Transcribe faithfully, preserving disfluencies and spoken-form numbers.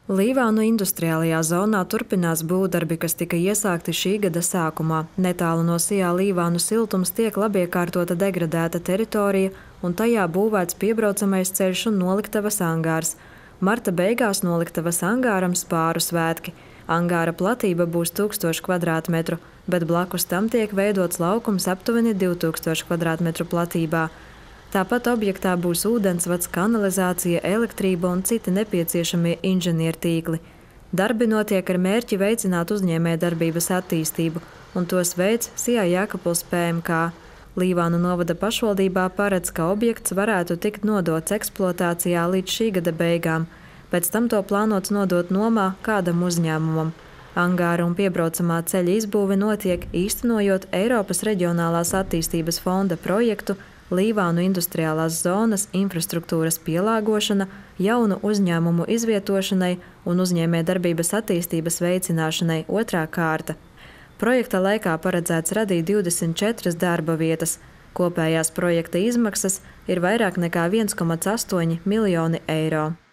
Līvānu industriālajā zonā turpinās būvdarbi, kas tika iesākti šī gada sākumā. Netālu no Sijā Līvānu siltums tiek labiekārtota degradēta teritorija, un tajā būvēts piebraucamais ceļš un noliktavas angārs. Marta beigās noliktavas angāram spāru svētki. Angāra platība būs tūkstoši kvadrātmetru, bet blakus tam tiek veidots laukums aptuveni divi tūkstoši kvadrātmetru platībā. Tāpat objektā būs ūdensvads, kanalizācija, elektrība un citi nepieciešamie inženiertīkli. Darbi notiek ar mērķi veicināt uzņēmējdarbības attīstību, un tos veids Sijā Jēkabpils P M K. Līvānu novada pašvaldībā paredz, ka objekts varētu tikt nodots eksploatācijā līdz šī gada beigām. Pēc tam to plānots nodot nomā kādam uzņēmumam. Angāra un piebraucamā ceļa izbūve notiek īstenojot Eiropas Reģionālās attīstības fonda projektu Līvānu industriālās zonas infrastruktūras pielāgošana, jaunu uzņēmumu izvietošanai un uzņēmējdarbības attīstības veicināšanai otrā kārta. Projekta laikā paredzēts radīt divdesmit četras darba vietas. Kopējās projekta izmaksas ir vairāk nekā viens komats astoņi miljoni eiro.